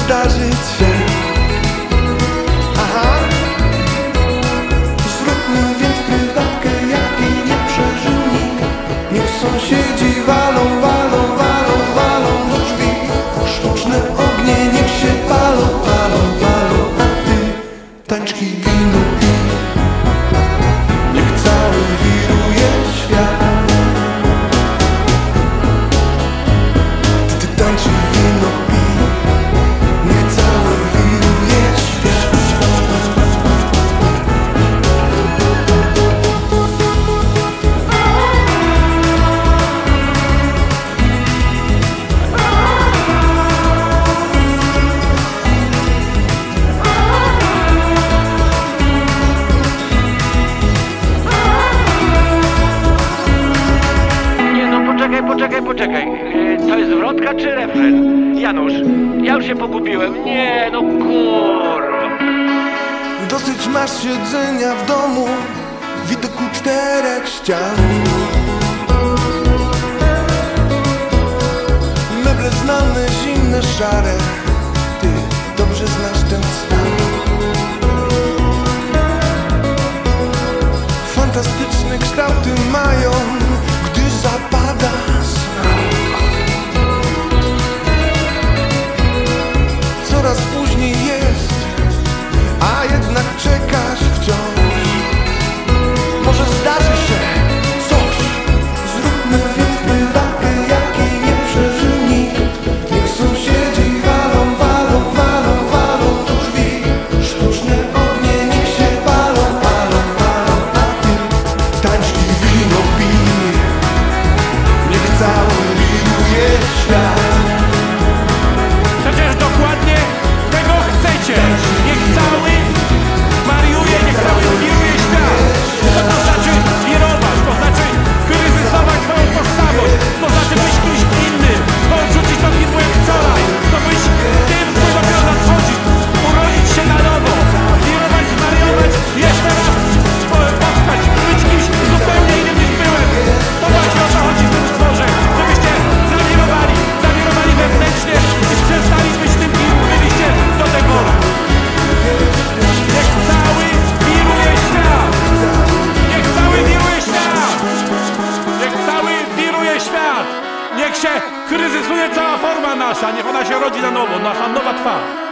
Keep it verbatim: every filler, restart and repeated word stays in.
zdarzyć się. Aha. Zróbmy więc prywatkę, jakiej nie przeżył nikt. Niech sąsiedzi walą, walą, walą, walą do drzwi. Sztuczne ognie niech się palą, palą, palą, a ty tańczki wino pij. Niech cały wiruje świat. Ty tańczy wino pij. Niech cały wiruje świat. Poczekaj, poczekaj, poczekaj. Yy, to jest zwrotka czy refren? Janusz, ja już się pogubiłem. Nie, no kurwa. Dosyć masz siedzenia w domu, widoku czterech ścian. Meble znane, zimne, szare. Ty dobrze znasz ten stan. Fantastyczne kształty mają, gdy zapada zmrok. Coraz później jest, a jednak czekasz wciąż. Może zdarzy się coś. Zróbmy więc prywatkę, jakiej nie przeżył nikt. Niech sąsiedzi walą, walą, walą, walą do drzwi. Sztuczne ognie niech się palą, palą, palą, a ty tańczki wino pij. Niech cały wiruje świat. Przecież dokładnie tego chcecie. Niech cały wariuje, niech cały wiruje świat. Co to znaczy wirować? To znaczy kryzysować swoją tożsamość. To znaczy być kimś innym. To odrzucić tą firmę jak wczoraj. To być tym, kto dopiero nadchodzi. Urodzić się na nowo. Wirować, zwariować. Jeszcze raz powstać. Być kimś zupełnie innym niż byłem. To właśnie o to chodzi w tym utworze. Żebyście zawirowali, zawirowali wewnętrznie i przestali być tym, kim byliście do tej pory. Niech cały wiruje świat! Niech cały wiruje świat! Niech cały wiruje świat! Niech się kryzysuje cała forma nasza, niech ona się rodzi na nowo, nasza nowa twarz.